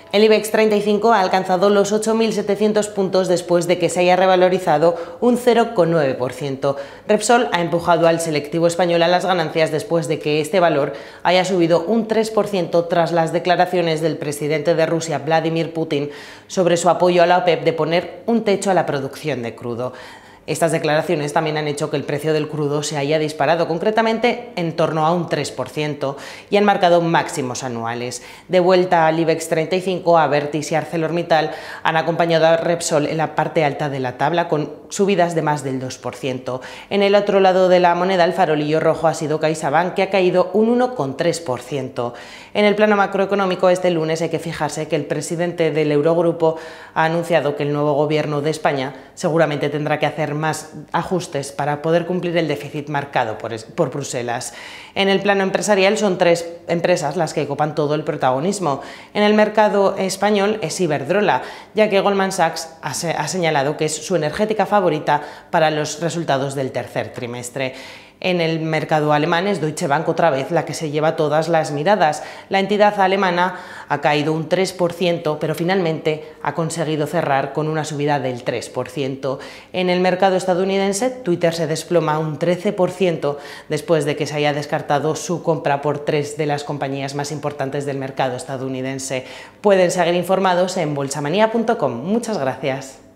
El IBEX 35 ha alcanzado los 8.700 puntos después de que se haya revalorizado un 0,9%. Repsol ha empujado al selectivo español a las ganancias después de que este valor haya subido un 3% tras las declaraciones del presidente de Rusia, Vladimir Putin, sobre su apoyo a la OPEP de poner un techo a la producción de crudo. Estas declaraciones también han hecho que el precio del crudo se haya disparado, concretamente en torno a un 3%, y han marcado máximos anuales. De vuelta al IBEX 35, Abertis y ArcelorMittal han acompañado a Repsol en la parte alta de la tabla con subidas de más del 2%. En el otro lado de la moneda, el farolillo rojo ha sido CaixaBank, que ha caído un 1,3%. En el plano macroeconómico, este lunes hay que fijarse que el presidente del Eurogrupo ha anunciado que el nuevo gobierno de España seguramente tendrá que hacer más ajustes para poder cumplir el déficit marcado por Bruselas. En el plano empresarial son 3 empresas las que copan todo el protagonismo. En el mercado español es Iberdrola, ya que Goldman Sachs ha señalado que es su energética favorita para los resultados del tercer trimestre. En el mercado alemán es Deutsche Bank otra vez la que se lleva todas las miradas. La entidad alemana ha caído un 3%, pero finalmente ha conseguido cerrar con una subida del 3%. En el mercado estadounidense, Twitter se desploma un 13% después de que se haya descartado su compra por 3 de las compañías más importantes del mercado estadounidense. Pueden seguir informados en bolsamanía.com. Muchas gracias.